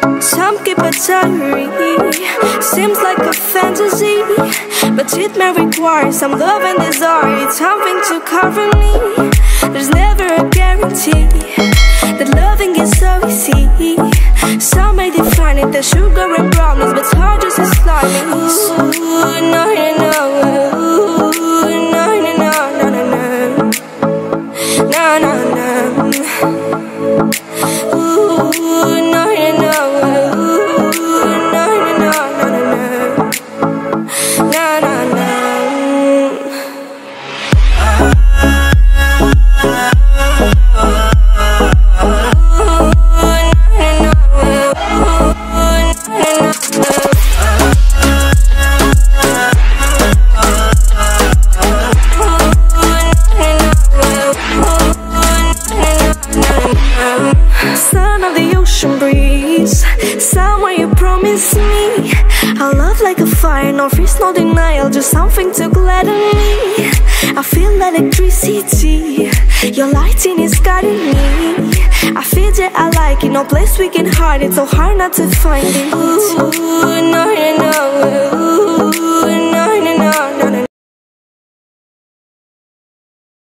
Some keep a diary, seems like a fantasy, but it may require some love and desire, something to cover me. There's never a guarantee that loving is so easy. Some may define it as sugar and brownies, but hard just as slimy. Ooh, no, no, no. Ooh, no, no, no, no, no, no. No, no, no. Ooh, no, no, no. Ooh, no, no, no, no, no, no. No, no, no. Son of the ocean breeze, somewhere you promised me a love like a fire, no freeze, no denial, just something to gladden me. I feel electricity, your lighting is guiding me. I feel that I like it, no place we can hide it, so hard not to find it. Ooh, no, no, no.